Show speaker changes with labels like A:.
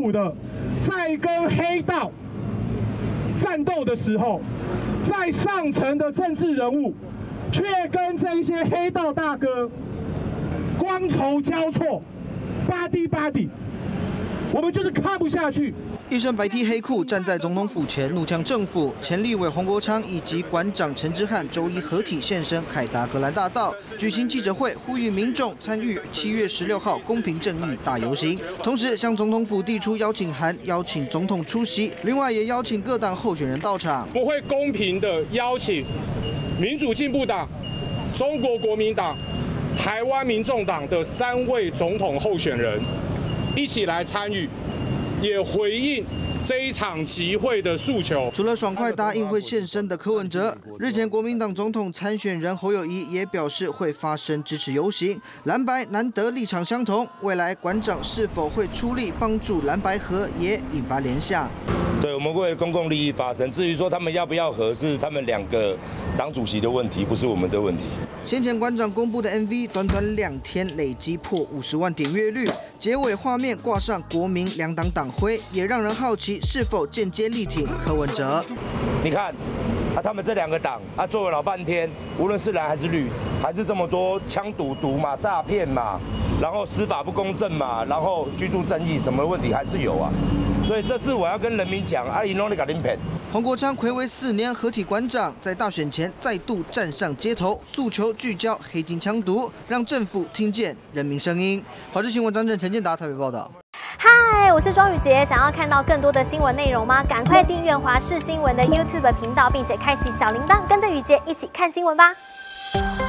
A: 苦的，在跟黑道战斗的时候，在上层的政治人物却跟这些黑道大哥光筹交错，buddy，我们就是看不下去。
B: 一身白 T 黑裤站在总统府前怒呛政府，前立委黄国昌以及馆长陈之汉周一合体现身凯达格兰大道，举行记者会，呼吁民众参与7月16号公平正义大游行，同时向总统府递出邀请函，邀请总统出席，另外也邀请各党候选人到场。
C: 我会公平的邀请民主进步党、中国国民党、台湾民众党的3位总统候选人一起来参与。 也回应这一场集会的诉求。
B: 除了爽快答应会现身的柯文哲，日前国民党总统参选人侯友宜也表示会发声支持游行，蓝白难得立场相同，未来馆长是否会出力帮助蓝白合，也引发联想。
D: 对，我们为公共利益发声。至于说他们要不要合，是他们2个党主席的问题，不是我们的问题。
B: 先前馆长公布的 MV， 短短2天累积破50万点阅率，结尾画面挂上国民2党党徽，也让人好奇是否间接力挺柯文哲。
D: 你看，他们这2个党，做了老半天，无论是蓝还是绿，还是这么多枪赌毒嘛、诈骗嘛，然后司法不公正嘛，然后居住正义什么问题还是有啊。 所以这次我要跟人民讲，阿姨弄你搞林骗。
B: 黄国昌睽违4年合体馆长，在大选前再度站上街头，诉求聚焦黑金枪毒，让政府听见人民声音。华视新闻张正、陈建达台北报道。
E: 嗨，我是庄宇杰，想要看到更多的新闻内容吗？赶快订阅华视新闻的 YouTube 频道，并且开启小铃铛，跟着宇杰一起看新闻吧。